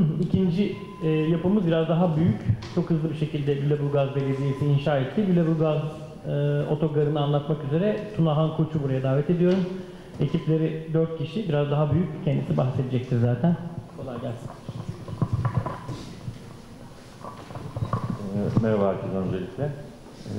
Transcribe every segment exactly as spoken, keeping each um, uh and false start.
İkinci e, yapımız biraz daha büyük. Çok hızlı bir şekilde Lüleburgaz Belediyesi inşa etti. Lüleburgaz e, otogarını anlatmak üzere Tunahan Koç'u buraya davet ediyorum. Ekipleri dört kişi, biraz daha büyük. Kendisi bahsedecektir zaten. Kolay gelsin. Ee, merhaba herkese öncelikle. Ee,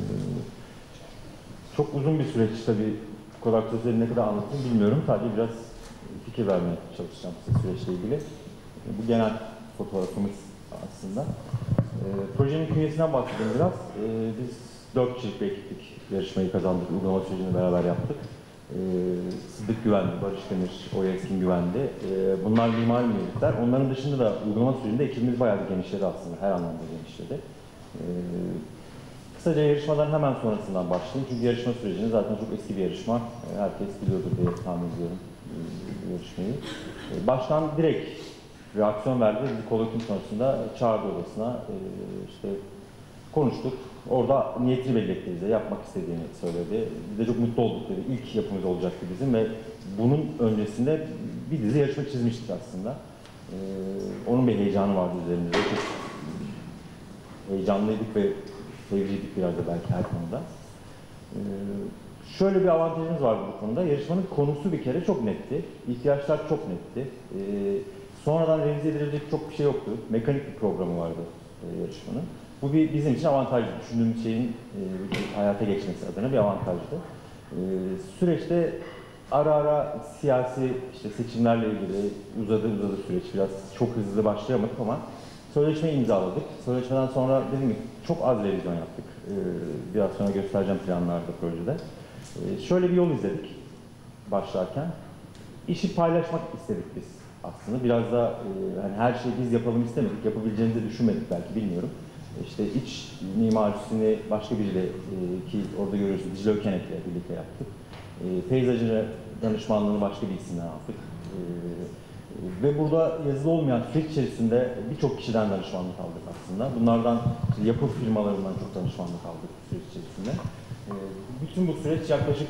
çok uzun bir süreç tabii. Bu kadar sözleri ne kadar anlatayım bilmiyorum. Sadece biraz fikir vermeye çalışacağım size süreçle ilgili. Ee, bu genel fotoğrafımız aslında. Ee, projenin künyesinden bahsedeyim biraz. Ee, biz dört kişilik bir ekiplik yarışmayı kazandık. Uygulama sürecini beraber yaptık. Ee, Sıddık Güvenli, Barış Demir, Oya Eskin Güvenli. Ee, bunlar mimar mühendisler. Onların dışında da uygulama sürecinde ekibimiz bayağı bir genişledi aslında. Her anlamda genişledi. Ee, kısaca yarışmadan hemen sonrasından başlayayım. Çünkü yarışma sürecini zaten çok eski bir yarışma. Ee, herkes biliyordur diye tahmin ediyorum e, yarışmayı. Ee, baştan direkt reaksiyon verdi. Bir kolokyum sonrasında çağırdı odasına. Ee, işte konuştuk. Orada niyetini belli etti bize. Yapmak istediğini söyledi. Biz de çok mutlu olduk dedi. İlk yapımız olacaktı bizim ve bunun öncesinde bir dizi yarışma çizmiştik aslında. Ee, onun bir heyecanı vardı üzerimizde. Çok heyecanlıydık ve sevgiliydik biraz da belki her konuda. Ee, şöyle bir avantajımız vardı bu konuda. Yarışmanın konusu bir kere çok netti. İhtiyaçlar çok netti. Ee, sonradan revize edilecek çok bir şey yoktu. Mekanik bir programı vardı e, yarışmanın. Bu bir, bizim için avantajlı. Düşündüğümüz şeyin e, hayata geçmesi adına bir avantajdı. E, süreçte ara ara siyasi işte seçimlerle ilgili uzadı uzadı süreç. Biraz çok hızlı başlayamadık ama sözleşmeyi imzaladık. Sözleşmeden sonra dediğim gibi çok az revizyon yaptık. Ee, biraz sonra göstereceğim planlarda projede. Ee, şöyle bir yol izledik başlarken. İşi paylaşmak istedik biz aslında. Biraz da e, hani her şeyi biz yapalım istemedik. Yapabileceğimizi düşünmedik belki bilmiyorum. İşte iç mimarisini başka biriyle e, ki orada görüyorsunuz Dicle Ökenek'le birlikte yaptık. E, peyzajı danışmanlığını başka bir isimden aldık. E, Ve burada yazılı olmayan süreç içerisinde birçok kişiden danışmanlık aldık aslında. Bunlardan işte yapı firmalarından çok danışmanlık aldık süreç içerisinde. Ee, bütün bu süreç yaklaşık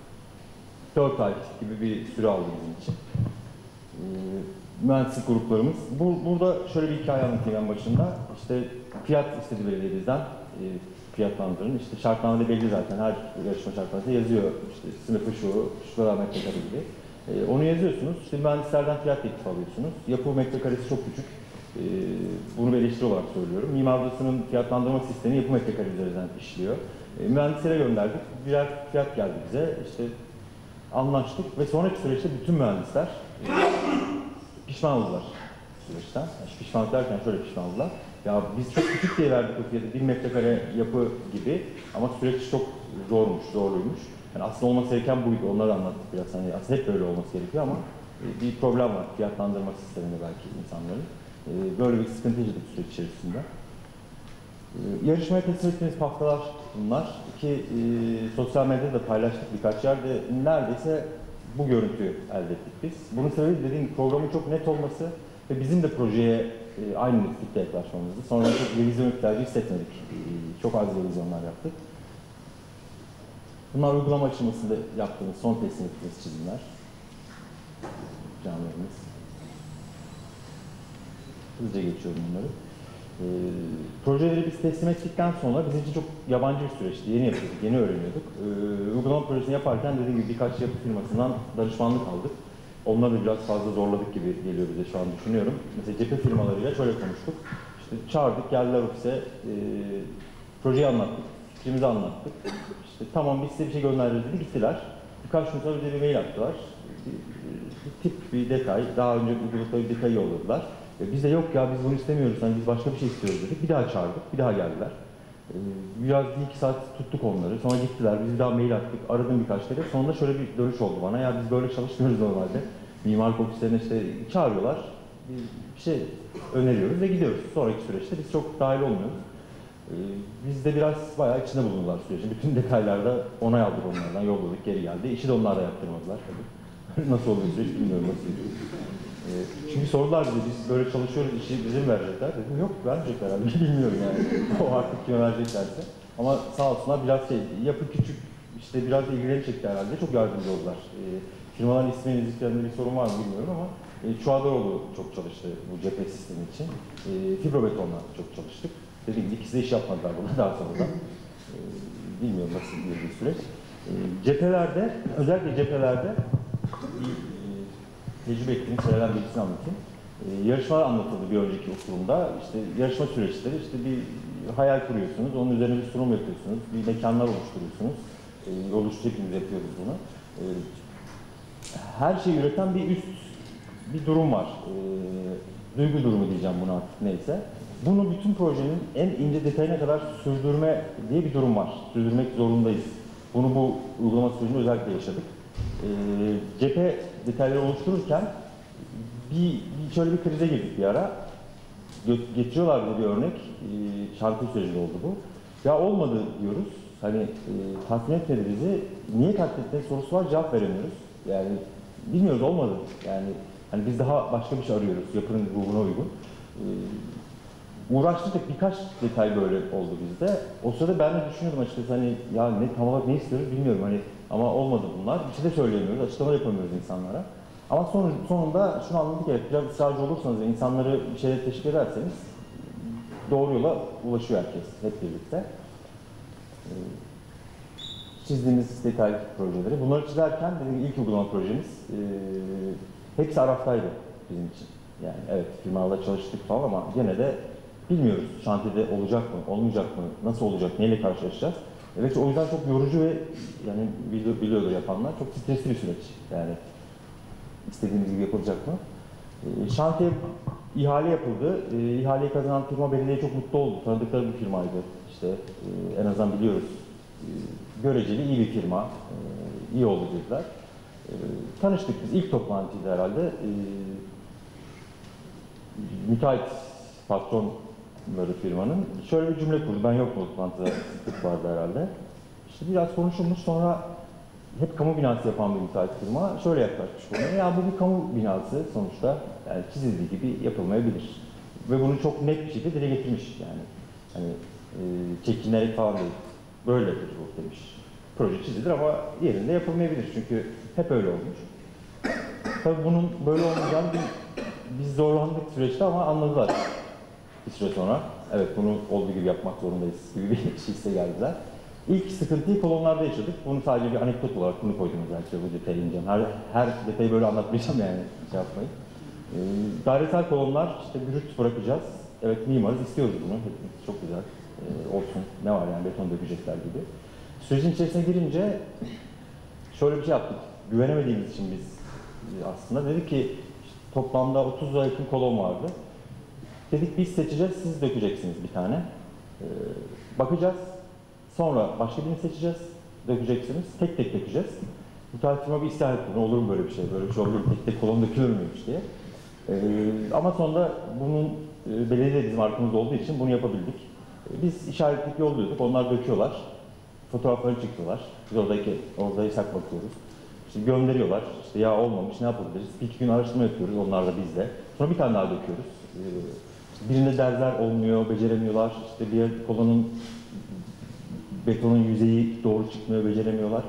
dört ay gibi bir süre aldı bizim için. Ee, mühendislik gruplarımız. Bu, burada şöyle bir hikaye anlatayım en başında. İşte fiyat istedi belediye bizden. E, fiyatlandırın. İşte şartnamede belli zaten. Her yarışma şartnamede yazıyor. İşte sınıfı şu, şu kadar metrekare gibi. Ee, onu yazıyorsunuz, işte mühendislerden fiyat teklifi alıyorsunuz. Yapı metrekaresi çok küçük. Ee, bunu bir eleştiri olarak söylüyorum. Mimar Odası'nın fiyatlandırma sistemi yapı metrekare üzerinden işliyor. Ee, mühendislere gönderdik, birer fiyat geldi bize. İşte anlaştık ve sonraki süreçte bütün mühendisler e, pişman oldular süreçten. Yani pişman derken şöyle pişman oldular. Ya biz çok küçük diye verdik o fiyatı, bir metrekare yapı gibi ama süreç çok zormuş, zorluymuş. Yani aslında olması gereken buydu, onları anlattık biraz. Hani aslında hep böyle olması gerekiyor ama e, bir problem var fiyatlandırma sisteminde belki insanların. E, böyle bir sıkıntı yaşadık süreç içerisinde. E, yarışmaya teslim ettiğimiz haftalar bunlar. Ki e, sosyal medyada da paylaştık birkaç yerde. Neredeyse bu görüntüyü elde ettik biz. Bunun sebebi dediğim gibi programın çok net olması ve bizim de projeye e, aynı netlikte yaklaşmamızdı. Sonra çok revizyon ihtiyacı hissetmedik. E, çok az revizyonlar yaptık. Bunlar uygulama aşamasında yaptığımız, son teslim ettiğimiz çizimler. Canlarımız. Hızlıca geçiyorum bunları. Ee, projeleri biz teslim ettikten sonra bizim için çok yabancı bir süreçti. Yeni yapıyorduk, yeni öğreniyorduk. Ee, uygulama projesini yaparken dediğim gibi birkaç yapı firmasından danışmanlık aldık. Onları da biraz fazla zorladık gibi geliyor bize şu an düşünüyorum. Mesela cephe firmalarıyla şöyle konuştuk. İşte çağırdık, geldiler ofise, e, projeyi anlattık, fikrimizi anlattık. İşte tamam biz size bir şey göndeririz dedi, gittiler. Birkaç gün sonra bize bir mail attılar. Bir, bir tip, bir detay, daha önce uyguladıkları bir detayı yolladılar. E biz de yok ya biz bunu istemiyoruz, yani biz başka bir şey istiyoruz dedik. Bir daha çağırdık, bir daha geldiler. E, biraz bir iki saat tuttuk onları, sonra gittiler, biz bir daha mail attık, aradım birkaç kere. Sonunda şöyle bir dönüş oldu bana, ya biz böyle çalışmıyoruz normalde. Mimarlık ofislerine işte çağırıyorlar, bir şey öneriyoruz ve gidiyoruz. Sonraki süreçte biz çok dahil olmuyoruz. Ee, biz de biraz bayağı içinde bulundular sürecin. Bütün detaylarda onay aldık onlardan, yolladık, geri geldi. İşi de onlar da yaptırmadılar tabii. Nasıl oluyor süreç bilmiyorum nasıl gidiyor. Ee, çünkü sordular bize, biz böyle çalışıyoruz, işi bizim verecekler. Dedim yok, vermeyecekler herhalde, bilmiyorum yani. O artık kime vereceklerse. Ama sağ olsunlar biraz şey, yapı küçük, işte biraz ilgileri çekti herhalde. Çok yardımcı oldular. Ee, firmaların ismi, müziklerinde bir sorun var mı bilmiyorum ama E, Çuadaroğlu çok çalıştı bu cephe sistemi için. E, fibrobetonla çok çalıştık. Dediğim gibi ikisi de iş yapmadılar burada daha sonra da. E, bilmiyorum nasıl bir süreç. E, cephelerde, özellikle cephelerde bir e, tecrübe ettiğim şeylerden birisini anlatayım. E, yarışmalar anlatıldı bir önceki okulumda. İşte yarışma süreçleri, işte bir hayal kuruyorsunuz, onun üzerine bir sunum yapıyorsunuz, bir mekanlar oluşturuyorsunuz. E, oluştu, hepimiz yapıyoruz bunu. E, her şeyi üreten bir üst bir durum var. E, duygu durumu diyeceğim buna artık neyse. Bunu bütün projenin en ince detayına kadar sürdürme diye bir durum var. Sürdürmek zorundayız. Bunu bu uygulama sürecinde özellikle yaşadık. E, cephe detayları oluştururken bir, bir şöyle bir krize girdik bir ara. Getiriyorlar bir örnek. E, şantiye sürecinde oldu bu. Ya olmadı diyoruz. Hani e, tatmin etmedi bizi. Niye tatmin etmedi sorusu var, cevap veremiyoruz. Yani bilmiyoruz, olmadı. Yani hani biz daha başka bir şey arıyoruz, yapının ruhuna uygun. E, uğraştık, birkaç detay böyle oldu bizde. O sırada ben de düşünüyordum açıkçası, hani ya ne tam olarak ne istiyoruz bilmiyorum hani, ama olmadı bunlar. Bir şey de söyleyemiyoruz, açıklama yapamıyoruz insanlara. Ama son, sonunda şunu anladık, evet, biraz ısrarcı olursanız ve insanları bir şeyle teşvik ederseniz doğru yola ulaşıyor herkes hep birlikte. Ee, çizdiğimiz detay projeleri. Bunları çizerken dediğim ilk uygulama projemiz e, hepsi Araf'taydı bizim için. Yani evet, firmalarla çalıştık falan ama gene de bilmiyoruz şantiyede olacak mı, olmayacak mı, nasıl olacak, neyle karşılaşacağız. Evet, o yüzden çok yorucu ve yani biliyordur yapanlar, çok stresli bir süreç. Yani istediğimiz gibi yapılacak mı? E, şantiye ihale yapıldı. E, ihaleyi kazanan firma belediye çok mutlu oldu. Tanıdıkları bir firmaydı. İşte e, en azından biliyoruz. E, göreceli iyi bir firma. E, iyi oldu dediler. E, tanıştık biz. İlk toplantıydı herhalde. E, müteahhit patronları firmanın şöyle bir cümle kurdu. Ben yoktum o toplantıda. Sıklık vardı herhalde. İşte biraz konuşulmuş, sonra hep kamu binası yapan bir müteahhit firma şöyle yaklaşmış buna. Ya bu bir kamu binası sonuçta, yani çizildiği gibi yapılmayabilir. Ve bunu çok net bir şekilde dile getirmiş yani. Hani e, çekinerek falan değil. Böyledir bu demiş. Proje çizilir ama yerinde yapılmayabilir çünkü hep öyle olmuş. Tabii bunun böyle olmayacağını biz, biz zorlandık süreçte ama anladılar bir süre sonra. Evet, bunu olduğu gibi yapmak zorundayız gibi bir şeyse geldiler. İlk sıkıntıyı kolonlarda yaşadık. Bunu sadece bir anekdot olarak bunu koydum özellikle bu detaya ineceğim. Her, her detayı böyle anlatmayacağım yani, şey yapmayın. Ee, dairesel kolonlar, işte brüt bırakacağız. Evet, mimarız, istiyoruz bunu. Hepimiz çok güzel ee, olsun. Ne var yani, beton dökecekler gibi. Sürecin içerisine girince şöyle bir şey yaptık. Güvenemediğimiz için biz aslında dedik ki işte toplamda otuza yakın kolon vardı. Dedik biz seçeceğiz, siz dökeceksiniz bir tane. Ee, bakacağız. Sonra başka birini seçeceğiz, dökeceksiniz, tek tek dökeceğiz. Müteahhit firma bir istihar etti, ne olur mu böyle bir şey, böyle bir şey olur mu, tek tek kolon dökülür müymüş diye. Ee, ama sonunda bunun, e, belediye bizim arkamızda olduğu için bunu yapabildik. Ee, biz işaretleyip yolluyorduk, onlar döküyorlar, fotoğrafları çıkıyorlar, biz oradaki, oradaysak bakıyoruz. İşte gönderiyorlar, işte ya olmamış, ne yapabiliriz, bir iki gün araştırma yapıyoruz, onlar da bizde. Sonra bir tane daha döküyoruz. Ee, işte birinde derzler olmuyor, beceremiyorlar, işte bir kolonun betonun yüzeyi doğru çıkmıyor, beceremiyorlar.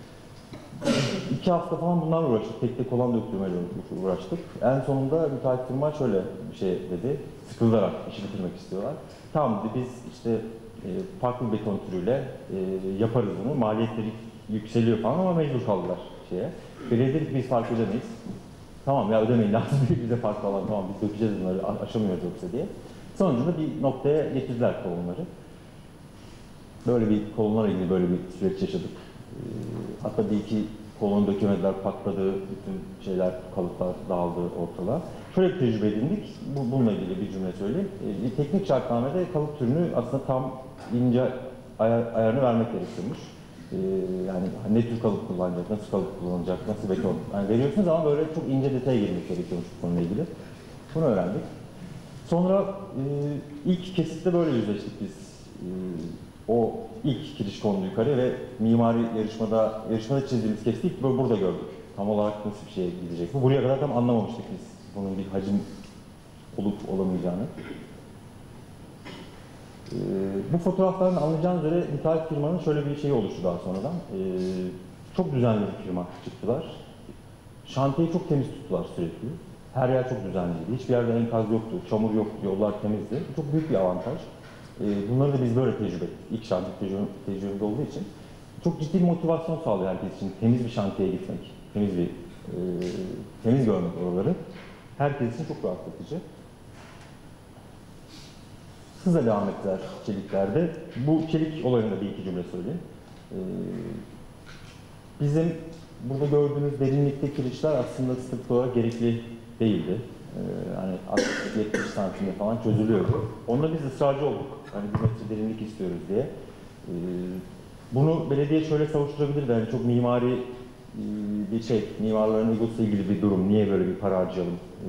İki hafta falan bunlarla uğraştık. Tek tek kolon döktürmeyle uğraştık. En sonunda müteahhit firma şöyle bir şey dedi. Sıkıldırarak işi bitirmek istiyorlar. Tamam dedi, biz işte e, farklı beton türüyle e, yaparız bunu. Maliyetleri yükseliyor falan ama mecbur kaldılar şeye. Belediye dedik biz fark ödemeyiz. Tamam ya, ödemeyin lazım değil, bize fark falan, tamam biz dökeceğiz bunları, aşamıyoruz yoksa diye. Sonucunda bir noktaya getirdiler kolonları. Böyle bir kolonlarla ilgili böyle bir süreç yaşadık. E, hatta bir iki kolonu dökemediler, patladı, bütün şeyler, kalıplar dağıldı ortalığa. Şöyle bir tecrübe edindik, bu, bununla ilgili bir cümle söyleyeyim. E, teknik şartnamede kalıp türünü aslında tam ince ayar, ayarını vermek gerekiyormuş. E, yani ne tür kalıp kullanacak, nasıl kalıp kullanacak, nasıl beton, yani veriyorsunuz ama böyle çok ince detaya girmek gerekiyormuş bu konuyla ilgili. Bunu öğrendik. Sonra e, ilk kesitte böyle yüzleştik biz. E, o ilk giriş kondu yukarı ve mimari yarışmada, yarışmada çizdiğimiz kesti ilk burada gördük. Tam olarak nasıl bir şeye gidecek. Bu buraya kadar tam anlamamıştık biz bunun bir hacim olup olamayacağını. Ee, bu fotoğraflardan anlayacağınız üzere müteahhit firmanın şöyle bir şeyi oluştu daha sonradan. Ee, çok düzenli bir firma çıktılar. Şantiyeyi çok temiz tuttular sürekli. Her yer çok düzenliydi. Hiçbir yerde enkaz yoktu, çamur yoktu, yollar temizdi. Bu çok büyük bir avantaj. Ee, bunları da biz böyle tecrübe ettik. İlk şantiye tecrübe, tecrübemiz olduğu için. Çok ciddi bir motivasyon sağlıyor herkes için. Temiz bir şantiyeye gitmek, temiz bir, e, temiz görmek oraları. Herkes için çok rahatlatıcı. Hızla devam ettiler çeliklerde. Bu çelik olayında bir iki cümle söyleyeyim. Ee, bizim burada gördüğünüz derinlikte kirişler aslında statüt olarak gerekli değildi. Ee, hani altmış yetmiş santimde falan çözülüyordu. Onda biz ısrarcı olduk. Hani bir metre derinlik istiyoruz diye. Ee, bunu belediye şöyle savuşturabilirdi. Yani çok mimari e, bir şey, mimarların egosuyla ilgili bir durum. Niye böyle bir para harcayalım e,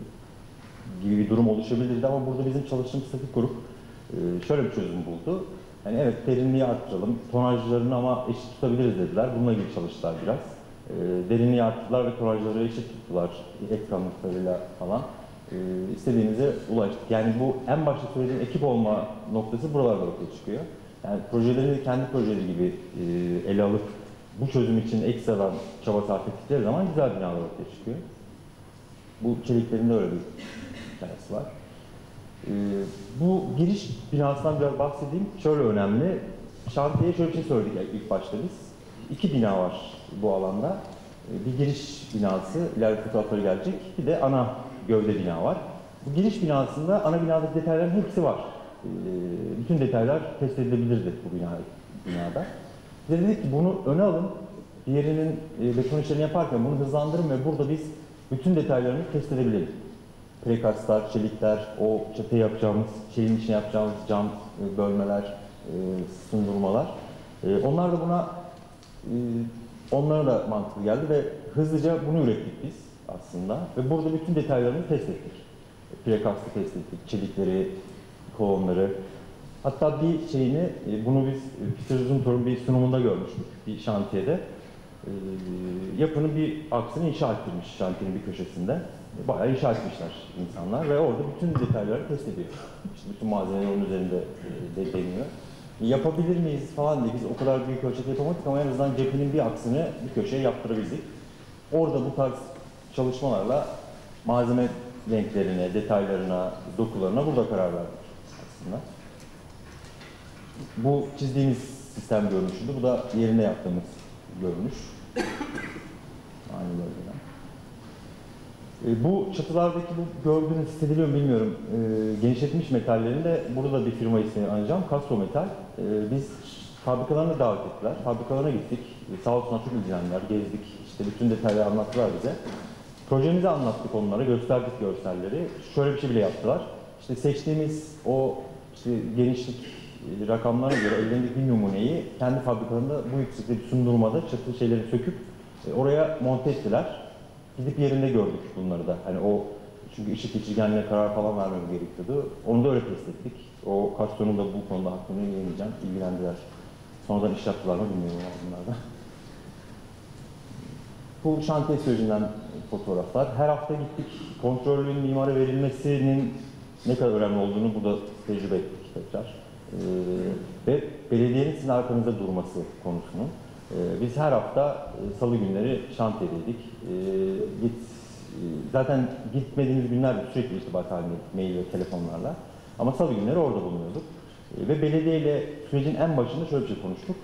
gibi bir durum oluşabilirdi. Ama burada bizim çalıştığımız statüt grup e, şöyle bir çözüm buldu. Yani evet derinliği arttıralım, tonajlarını ama eşit tutabiliriz dediler. Bununla ilgili çalıştılar biraz. E, derinliği arttırdılar ve tonajları eşit tuttular ekranlıklarıyla falan. E, istediğimize ulaştık. Yani bu en başta söylediğim ekip olma noktası buralarda ortaya çıkıyor. Yani projeleri kendi projeleri gibi e, ele alıp bu çözüm için ekstradan çaba sarf ettikleri zaman güzel binalar ortaya çıkıyor. Bu çeliklerin de öyle bir hikayesi var. Ee, bu giriş binasından biraz bahsedeyim. Şöyle önemli. Şantiyeye şöyle bir şey söyledik ilk başta biz. İki bina var bu alanda. Ee, bir giriş binası, ileride fotoğrafları gelecek. Bir de ana gövde bina var. Bu giriş binasında ana binadaki detayların hepsi var. Ee, bütün detaylar test edilebilirdi bu bina, binada. Biz dedik ki bunu öne alın. Diğerinin e, beton işlerini yaparken bunu hızlandırın ve burada biz bütün detaylarını test edebilelim. Prekastlar, çelikler, o çatı yapacağımız, şeyin içine yapacağımız cam e, bölmeler, e, sundurmalar. E, onlar da buna, e, onlara da mantıklı geldi ve hızlıca bunu ürettik biz aslında. Ve burada bütün detaylarını test ettik. Prekastı test ettik, çelikleri, kolonları. Hatta bir şeyini, e, bunu biz Peter Zumthor'un bir sunumunda görmüştük, bir şantiyede. E, yapının bir aksını inşa ettirmiş şantiyenin bir köşesinde. Bayağı inşa etmişler insanlar ve orada bütün detayları test ediyor. İşte bütün malzemeler onun üzerinde de deniyor. Yapabilir miyiz falan diye biz o kadar büyük ölçekte yapamadık ama en azından cephenin bir aksını bir köşeye yaptırabildik. Orada bu tarz çalışmalarla malzeme renklerine, detaylarına, dokularına burada karar verdik aslında. Bu çizdiğimiz sistem görünüşüydü. Bu da yerine yaptığımız görünüş. Aynı bölgeden. E, bu çatılardaki bu gördüğünüz, hissediliyor mu bilmiyorum, e, genişletilmiş metallerini de burada bir firma ismini anacağım. Castro Metal. E, biz fabrikalarına davet ettiler. Fabrikalarına gittik. E, sağ olsunlar çok ilgilendiler. Gezdik. İşte bütün detayları anlattılar bize. Projemizi anlattık onlara. Gösterdik görselleri. Şöyle bir şey bile yaptılar. İşte seçtiğimiz o işte genişlik e, rakamlarına göre ellerindeki bir numuneyi kendi fabrikalarında bu yüksekte bir sundurmada çatı şeyleri söküp e, oraya monte ettiler. Gidip yerinde gördük bunları da. Hani o çünkü ışık geçirgenliğine karar falan vermemiz gerekiyordu. Onu da öyle test ettik. O Castro'nun da bu konuda hakkını yemeyeceğim. İlgilendiler. Sonradan iş yaptılar mı bilmiyorum bunlardan. Bu şantiye sürecinden fotoğraflar. Her hafta gittik. Kontrolün mimara verilmesinin ne kadar önemli olduğunu burada tecrübe ettik tekrar. Ee, ve belediyenin sizin arkanızda durması konusunu. Biz her hafta salı günleri şantiyedeydik. Git, zaten gitmediğimiz günler sürekli irtibat halinde mail ve telefonlarla. Ama salı günleri orada bulunuyorduk. Ve belediye ile sürecin en başında şöyle bir şey konuştuk.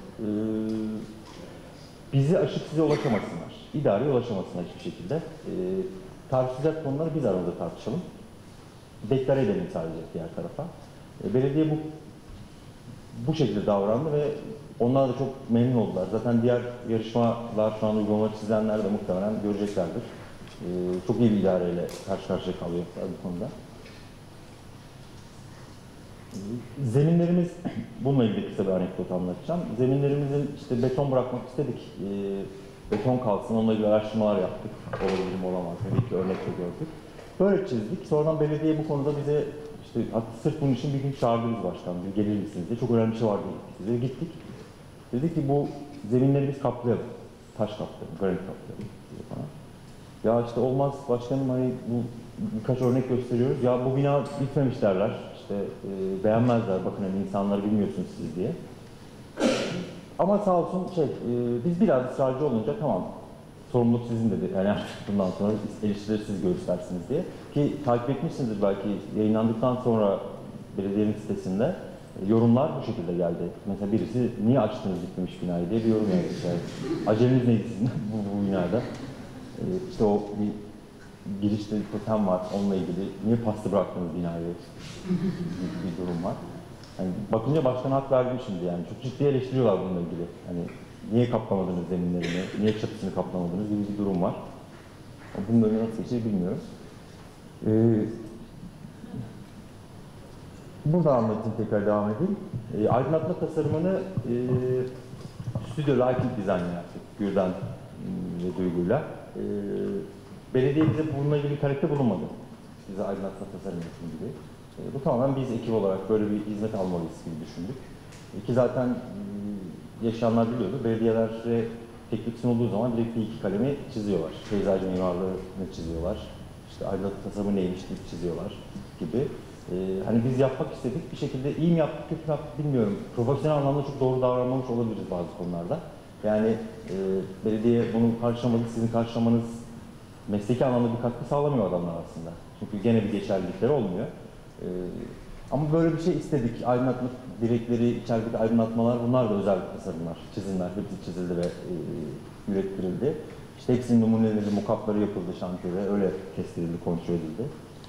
Bizi aşıp size ulaşamasınlar. İdareye ulaşamasınlar hiçbir şekilde. Tartışacak konuları biz aramızda tartışalım. Deklare edelim sadece diğer tarafa. Belediye bu bu şekilde davrandı ve onlar da çok memnun oldular. Zaten diğer yarışmalar şu an uygulamaları çizenler de muhtemelen göreceklerdir. Ee, çok iyi bir idareyle karşı karşıya kalıyorlar bu konuda. Zeminlerimiz, bununla ilgili kısa bir anekdot anlatacağım. Zeminlerimizin işte beton bırakmak istedik. Ee, beton kalsın, onunla ilgili araştırmalar yaptık. Olabilir mi olamaz mı? Bir iki örnek de gördük. Böyle çizdik. Sonradan belediye bu konuda bize işte sırf bunun için bir gün çağırdınız başkanım, gelir misiniz diye. Çok önemli bir şey var diye bize gittik. Dedik ki bu zeminleri biz kaplayalım. Taş kaplayalım, granit kaplayalım diye falan. Ya işte olmaz başkanım, hani bu birkaç örnek gösteriyoruz. Ya bu bina bitmemiş derler. İşte e, beğenmezler, bakın hani insanları bilmiyorsunuz siz diye. Ama sağ olsun şey, e, biz biraz ısrarcı olunca tamam sorumluluk sizin dedi. Yani artık bundan sonra eleştirileri siz göstersiniz diye. Ki takip etmişsinizdir belki, yayınlandıktan sonra belediyenin sitesinde yorumlar bu şekilde geldi. Mesela birisi niye açtınız bitmemiş binayı diye bir yorum yazmış. Yani, aceleniz neydi sizin bu, bu binada? Ee, işte o bir girişte bir totem var, onunla ilgili niye pasta bıraktınız binayı bir, bir durum var. Yani bakınca başkan hak verdim şimdi yani. Çok ciddi eleştiriyorlar bununla ilgili. Hani niye kaplamadınız zeminlerini, niye çatısını kaplamadınız gibi bir durum var. Bunun önüne nasıl geçir bilmiyorum. Ee, burada anlatayım, tekrar devam edeyim. Ee, aydınlatma tasarımını e, Stüdyo Lighting Design'la yaptık. Gürden ve Duygu'yla. Ee, belediye bize bununla ilgili bir talepte bulunmadı. Bize aydınlatma tasarım yapın gibi. Ee, bu tamamen biz ekip olarak böyle bir hizmet almalıyız gibi düşündük. Ee, ki zaten yaşayanlar biliyordu. Belediyelere teklif sunulduğu zaman direkt bir iki kalemi çiziyorlar. Peyzaj mimarlığını çiziyorlar. İşte aydınlatma tasarımı neymiş diye çiziyorlar gibi. Ee, hani biz yapmak istedik. Bir şekilde iyi mi yaptık, kötü mü yaptık bilmiyorum. Profesyonel anlamda çok doğru davranmamış olabiliriz bazı konularda. Yani e, belediye bunu karşılamadı, sizin karşılamanız mesleki anlamda bir katkı sağlamıyor adamlar aslında. Çünkü gene bir geçerlilikleri olmuyor. Ee, ama böyle bir şey istedik. Aydınlatma direkleri, içerideki aydınlatmalar, bunlar da özel tasarımlar, çizimler, hepsi çizildi ve e, ürettirildi. İşte hepsinin numuneleri, mokapları yapıldı şantiyede, öyle kestirildi, kontrol edildi.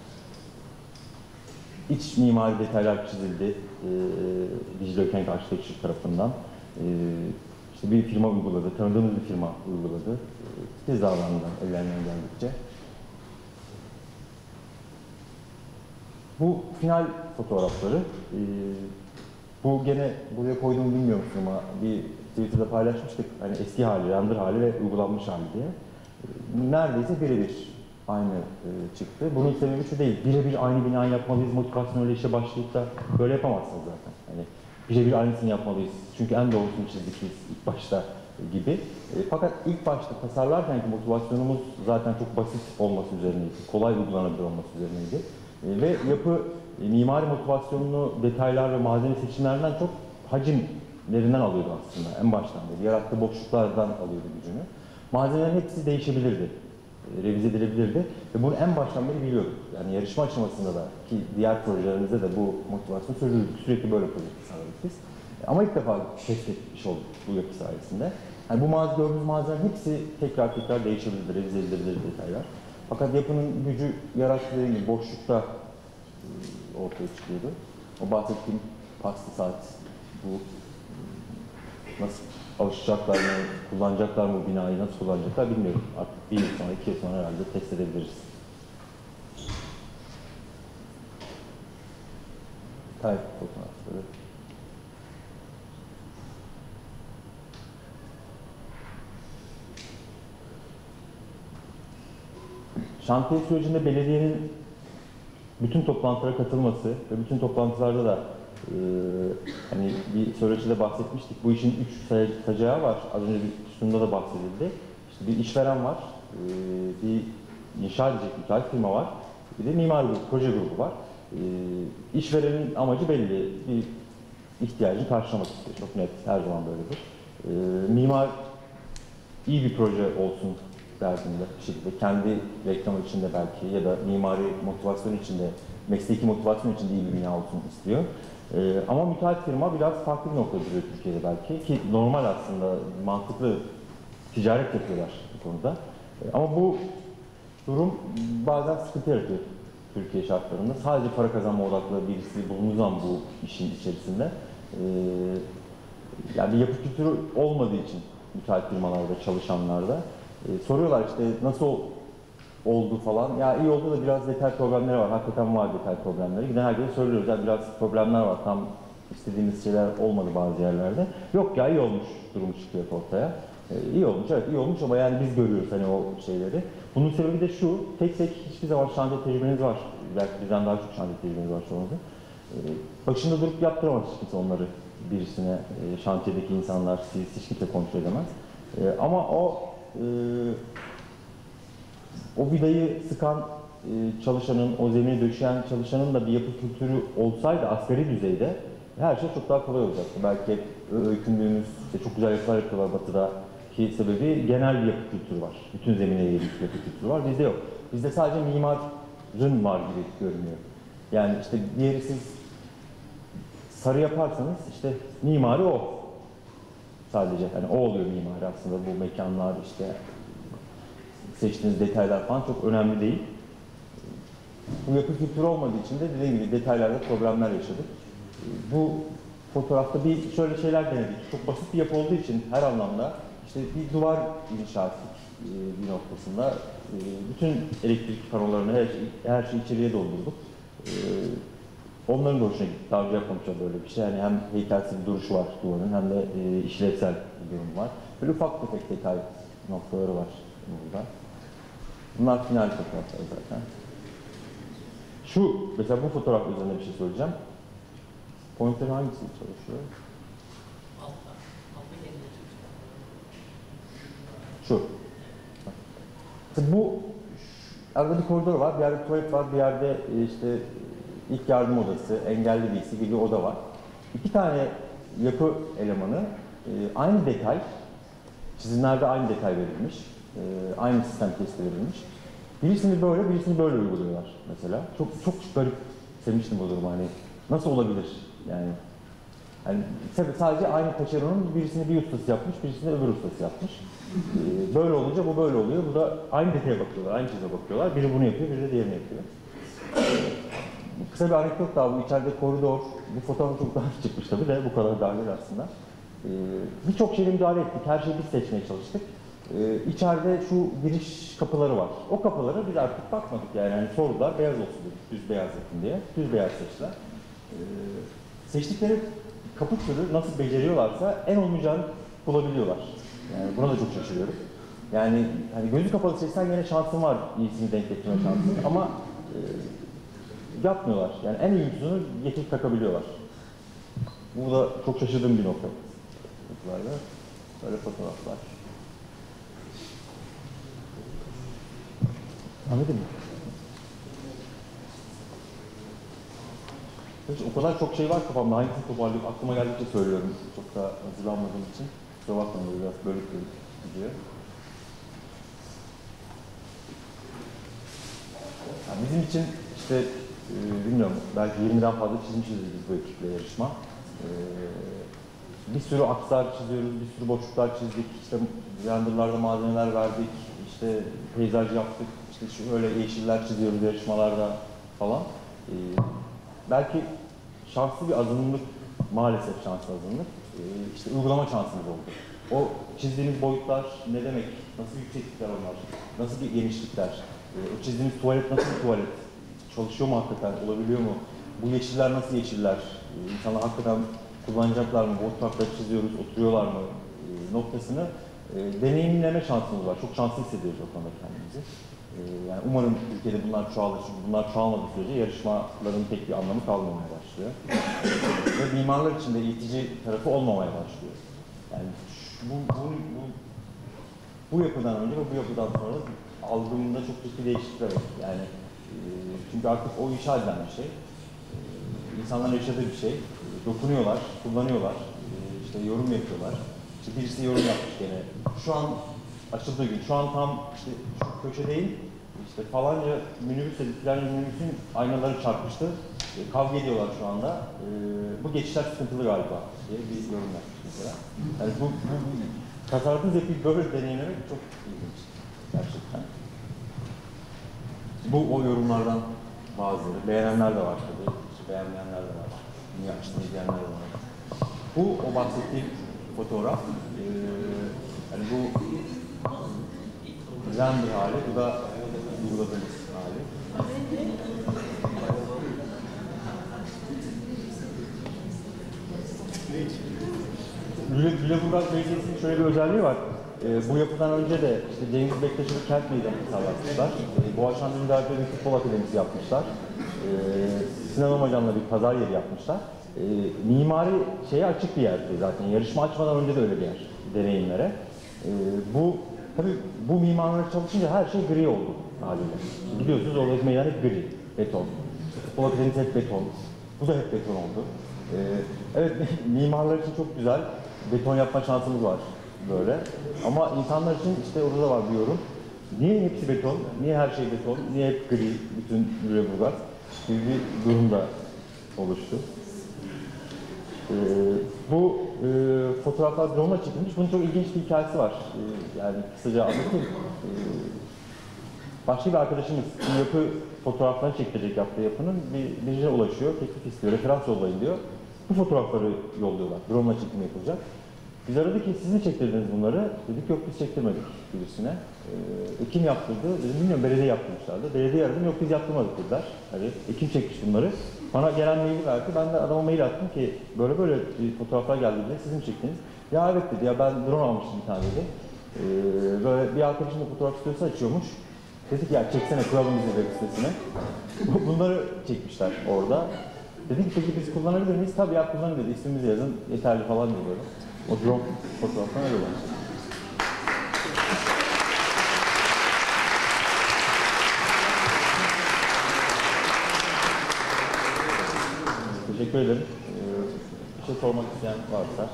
İç mimari detaylar çizildi, e, Digital Oceanic Architecture tarafından. E, işte bir firma uyguladı, tanıdığımız bir firma uyguladı. E, tez davranından, ellerinden geldikçe. Bu final fotoğrafları. E, bu gene buraya koyduğumu bilmiyorum ama bir Twitter'da paylaşmıştık. Hani eski hali, render hali ve uygulanmış hali diye. E, neredeyse birebir aynı e, çıktı. Bunun sebebi şu değil, birebir aynı binayı yapmalıyız, motivasyonel işe başlayıp da böyle yapamazsınız zaten. Yani birebir aynısını yapmalıyız. Çünkü en doğrusunu çizdik biz ilk başta gibi. E, fakat ilk başta tasarlarken ki motivasyonumuz zaten çok basit olması üzerineydi. Kolay uygulanabilir olması üzerineydi. E, ve yapı e, mimari motivasyonunu detaylar ve malzeme seçimlerinden çok hacimlerinden alıyordu aslında en baştan beri. Yarattığı boşluklardan alıyordu gücünü. Malzemelerin hepsi değişebilirdi. E, revize edilebilirdi. Ve bunu en baştan beri biliyorduk. Yani yarışma aşamasında da ki diğer projelerimizde de bu motivasyonu sürdürdük. Sürekli böyle proje tasarladık biz. E, ama ilk defa test etmiş olduk bu yapı sayesinde. Yani bu malzeme, gördüğümüz malzemelerin hepsi tekrar tekrar değişebilirdi, revize edilebilir detaylar. Fakat yapının gücü yarattığı gibi boşlukta e, ortaya çıkıyordu. O bahsettiğim pasta saat bu. Nasıl alışacaklar mı, kullanacaklar mı bu binayı, nasıl kullanacaklar bilmiyorum. Artık bir yıl sonra, iki yıl sonra herhalde test edebiliriz. Type fotoğrafları. Şantiye sürecinde belediyenin bütün toplantılara katılması ve bütün toplantılarda da e, hani bir söyleşide bahsetmiştik. Bu işin üç sacağı var. Az önce bir sunumda da bahsedildi. İşte bir işveren var, e, bir inşa edecek müteahhit firma var, bir de mimar grubu, proje grubu var. E, işverenin amacı belli, bir ihtiyacını karşılamak istiyor. Çok net, her zaman böyledir. E, mimar iyi bir proje olsun derdinde bir şekilde, kendi reklamı içinde belki ya da mimari motivasyon içinde, mesleki motivasyon içinde iyi bir bina olsun istiyor. Ee, ama müteahhit firma biraz farklı bir noktada duruyor Türkiye'de belki ki normal aslında, mantıklı ticaret yapıyorlar bu konuda. Ee, ama bu durum bazen sıkıntı yaratıyor Türkiye şartlarında. Sadece para kazanma odaklı birisi bulunduğu zaman bu işin içerisinde. Ee, yani bir yapı kültürü olmadığı için müteahhit firmalarda, çalışanlarda Ee, soruyorlar işte nasıl oldu falan. Ya iyi oldu da biraz detay problemleri var. Hakikaten var detay problemleri. Giden herkese söylüyoruz. Ya biraz problemler var. Tam istediğimiz şeyler olmadı bazı yerlerde. Yok ya iyi olmuş durumu çıkıyor ortaya. Ee, iyi olmuş, evet iyi olmuş ama yani biz görüyoruz hani o şeyleri. Bunun sebebi de şu. Tek tek hiçbir zaman şantiye tecrübeniz var. Belki bizden daha çok şantiye tecrübeniz var çoğunuzda. Ee, başında durup yaptıramaz hiç kimse onları birisine. E, şantiyedeki insanlar, siz hiç kimse kontrol edemez. E, ama o Ee, o vidayı sıkan e, çalışanın, o zemini döşeyen çalışanın da bir yapı kültürü olsaydı asgari düzeyde her şey çok daha kolay olacaktı. Belki öykündüğümüz, işte çok güzel yapılar yapıyorlar Batı'da ki ki sebebi genel bir yapı kültürü var. Bütün zemine yayılmış bir yapı kültürü var. Bizde yok. Bizde sadece mimarın var gibi görünüyor. Yani işte bir yeri siz sarı yaparsanız işte mimari o. Sadece yani o oluyor mimari aslında, bu mekanlar işte seçtiğiniz detaylar falan çok önemli değil. Bu yapı kültürü olmadığı için de dediğim gibi detaylarda problemler yaşadık. Bu fotoğrafta bir şöyle şeyler denedik. Çok basit bir yapı olduğu için her anlamda işte bir duvar inşa ettik bir noktasında. Bütün elektrik panolarını, her, her şeyi içeriye doldurduk. Onların da hoşuna gitti. Daha önce yapmamışlar böyle bir şey. Yani hem heykelsi bir duruşu var duvarın hem de işlevsel bir durum var. Böyle ufak tefek detay noktaları var burada. Bunlar final fotoğrafları zaten. Şu, mesela bu fotoğraf üzerine bir şey söyleyeceğim. Pointer hangisi çalışıyor? Şu. Bu, arada bir koridor var, bir yerde tuvalet var, bir yerde işte ilk yardım odası, engelli birisi gibi bir oda var. İki tane yapı elemanı, aynı detay, çizimlerde aynı detay verilmiş, aynı sistem testi verilmiş. Birisini böyle, birisini böyle uyguluyorlar mesela. Çok çok garip, sevmiştim bu durumu, hani nasıl olabilir yani. Yani sadece aynı taşeronun birisini bir ustası yapmış, birisini öbür ustası yapmış. Ee, böyle olunca bu böyle oluyor. Bu da aynı detaya bakıyorlar, aynı çize bakıyorlar. Biri bunu yapıyor, biri de diğerini yapıyor. Ee, kısa bir anekdot daha, bu içeride koridor, bu fotoğraf çok daha çıkmış tabii de bu kadar dahil aslında. Ee, Birçok şeyle müdahale ettik, her şeyi biz seçmeye çalıştık. Ee, içeride şu giriş kapıları var. O kapılara biz artık bakmadık yani, yani sordular, beyaz olsun dedik, düz beyaz yapın diye. Düz beyaz seçtiler. Ee, seçtikleri kapı türü nasıl beceriyorlarsa en olmayacağını bulabiliyorlar. Yani buna da çok şaşırıyorum. Yani hani gözü kapalı seçsen yine şansın var, iyisini denk getirme şansın ama e, yapmıyorlar. Yani en iyisini getirip takabiliyorlar. Bu da çok şaşırdığım bir nokta. Böyle fotoğraflar. Anladın mı? O kadar çok şey var kafamda, hangisini toparlayıp aklıma geldikçe söylüyorum. Çok da hazırlanmadığım için. Kusura bakmayın, biraz bölük bölük gidiyor. Yani bizim için işte e, bilmiyorum, belki yirmiden fazla çizmişiz biz bu ekiple yarışma. E, bir sürü akslar çiziyoruz, bir sürü boşluklar çizdik, işte renderlarda malzemeler verdik, işte peyzaj yaptık, işte şöyle yeşiller çiziyoruz yarışmalarda falan. E, belki şanslı bir azınlık, maalesef şanslı azınlık, e, işte uygulama şansımız oldu. O çizdiğimiz boyutlar ne demek, nasıl yükseklikler onlar, nasıl bir genişlikler, e, o çizdiğimiz tuvalet nasıl bir tuvalet, çalışıyor mu hakikaten, olabiliyor mu, bu yeşiller nasıl yeşiller, e, insanlar hakikaten kullanacaklar mı, bu oturakları çiziyoruz, oturuyorlar mı e, noktasını e, deneyimleme şansımız var. Çok şanslı hissediyoruz o konuda kendimizi. E, yani umarım ülkede bunlar çoğalır, çünkü bunlar çoğalmadığı sürece yarışmaların pek bir anlamı kalmamaya başlıyor. Ve mimarlar için de itici tarafı olmamaya başlıyor. Yani bu, bu, bu, bu yapıdan önce ve bu yapıdan sonra algımda çok ciddi değişiklikler var. Yani e, çünkü artık o inşa edilen bir şey. E, insanların yaşadığı bir şey. E, dokunuyorlar, kullanıyorlar, e, işte yorum yapıyorlar. İşte birisi yorum yapmış gene. Şu an açıldığı gün, şu an tam işte şu köşedeyim, işte falanca minibüsle filanca minibüsün aynaları çarpmıştı. E, kavga ediyorlar şu anda. E, bu geçişler sıkıntılı galiba diye bir yorum yapmış mesela. Yani bu, bu, bu tasarrufun zevkini böyle deneyimlemek çok ilginç gerçekten. Bu o yorumlardan bazıları. Beğenenler de var tabii. İşte beğenmeyenler de var. Niye açtığını diyenler de var. Bu o bahsettiğim fotoğraf. Ee, yani bu render hali, bu da uyguladığımız hali. Lüleburgaz Belediyesi'nin şöyle bir özelliği var. E, bu yapıdan önce de işte Cengiz Bektaş'ın Kent Meydanı tasarlatmışlar. E, Boğaziçi'nde müdahale bir futbol akademisi yapmışlar. E, Sinan Omacan'la bir pazar yeri yapmışlar. E, mimari şeye açık bir yerdi zaten. Yarışma açmadan önce de öyle bir yer, deneyimlere. E, bu tabii bu mimarlar çalışınca her şey gri oldu haliyle. Biliyorsunuz orada meydan hep gri, beton. Futbol akademisi hep beton. Bu da hep beton oldu. Ee, evet, mimarlar için çok güzel beton yapma şansımız var. böyle. Ama insanlar için işte orada da var bir yorum. Niye hepsi beton? Niye her şey beton? Niye hep gri bütün Lüleburgaz? Gibi bir durum da oluştu. Ee, bu e, fotoğraflar drone'la çekilmiş. Bunun çok ilginç bir hikayesi var. Ee, yani kısaca anlatayım. Ee, başka bir arkadaşımız yapı fotoğraflarını çektirecek yaptığı yapının bir birine ulaşıyor, teklif istiyor, referans yollayın diyor. Bu fotoğrafları yolluyorlar. Drone'la çekim yapılacak. Biz aradık ki siz mi çektirdiniz bunları? Dedik yok biz çektirmedik birisine. Ee, kim yaptırdı? Dedim bilmiyorum belediye yaptırmışlardı. Belediye aradım yok biz yaptırmadık dediler. Hani e, kim çekmiş bunları? Bana gelen maili verdi. Ben de adama mail attım ki böyle böyle fotoğraflar geldi diye siz mi çektiniz? Ya evet dedi ya ben drone almıştım bir tane dedi. Ee, böyle bir arkadaşım da fotoğraf istiyorsa açıyormuş. Dedik ya çeksene koyalım bizi web sitesine. Bunları çekmişler orada. Dedik ki peki biz kullanabilir miyiz? Tabii ya kullanın dedi. İsmimizi yazın yeterli falan diyor böyle. O drone fotoğraftan öyle olmuş. Teşekkür ederim. Ee, bir şey sormak isteyen varsa.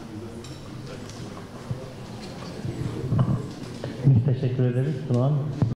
Biz teşekkür ederiz Tuna.